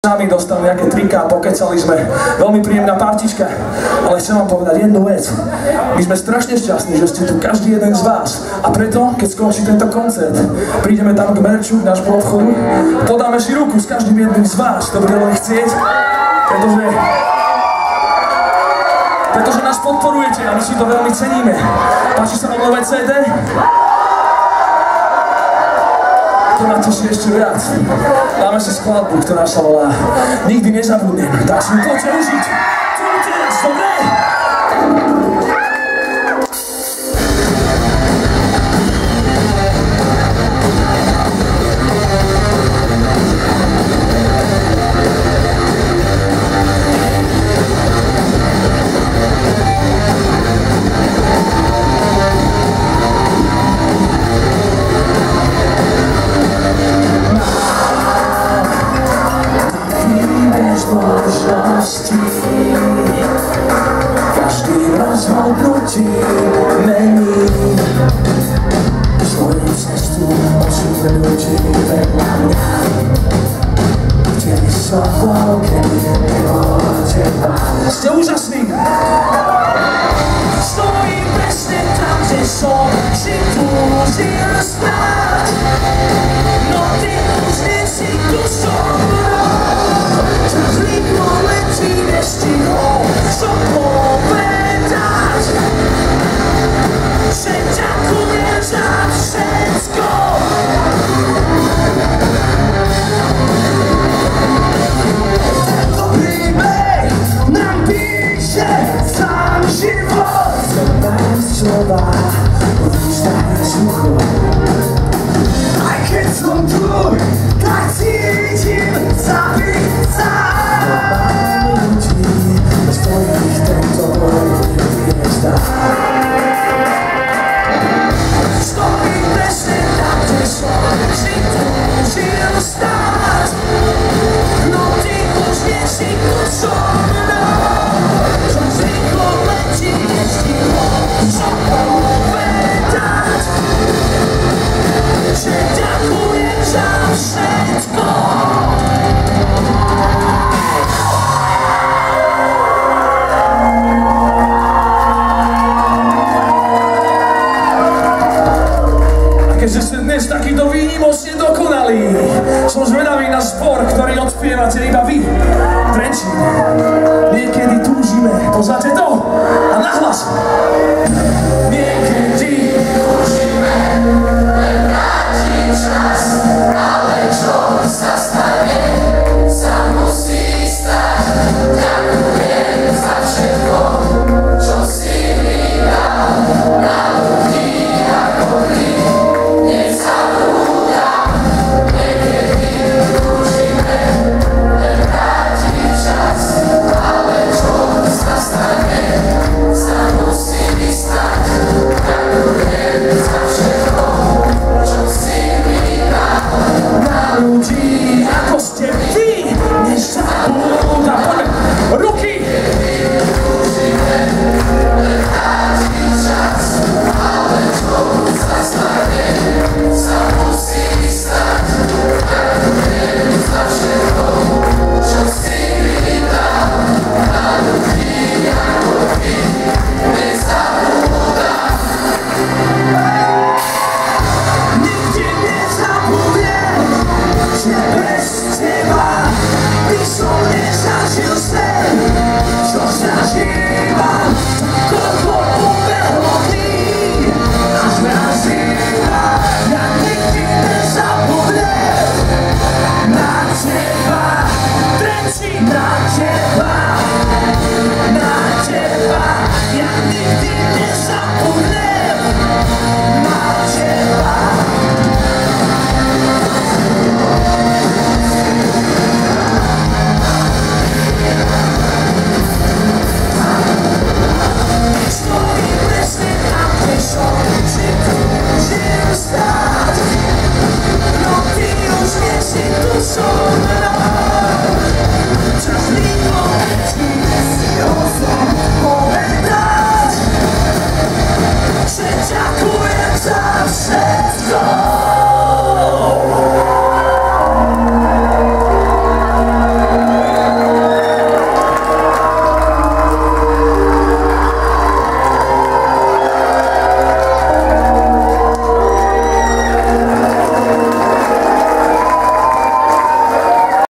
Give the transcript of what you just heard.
Nami dostali nejaké triká, pokecali sme, veľmi príjemná partička, ale chcem vám povedať jednu vec. My sme strašne šťastní, že ste tu každý jeden z vás a preto, keď skončí tento koncert, prídeme tam k merču, k nášmu obchodu, podáme si ruku s každým jedným z vás, kto bude len chcieť, pretože nás podporujete a my si to veľmi ceníme. Páči sa vám nové CD? To ma teší ešte viac. Dáme si skladbu, ktorá sa volá Nikdy nezabudnem, tak si ju poďte užiť. Tu teraz, dobre? Každý rozhodnutí mení svoju cestu, osud ľudí vedľa mňa. Kde vysoko, keď nebolo teba. Ste úžasní! Stojím presne tam, kde som si túžil stáť. No ty už nie si tu so mnou. Čas rýchlo letí, nestihol som povedať, že ďakujem za všetko. Tento príbeh nám píše sám život. Chcem nájsť slova, odvústať sucho. Aj keď som tu, tak cítim zabít sám. Bez tvojich tento boj hviezda. Stojím presne tam, kde som si túžil stáť. No ty už nie si tu so mnou. Čas rýchlo letí, nestihol som povedať, že ďakujem za všetko. Keďže ste dnes takýto výnimočne dokonalí, som zvedavý na zbor, ktorý odspievate iba vy. Trenčín. Niekedy túžime, poznáte to? A nahlas.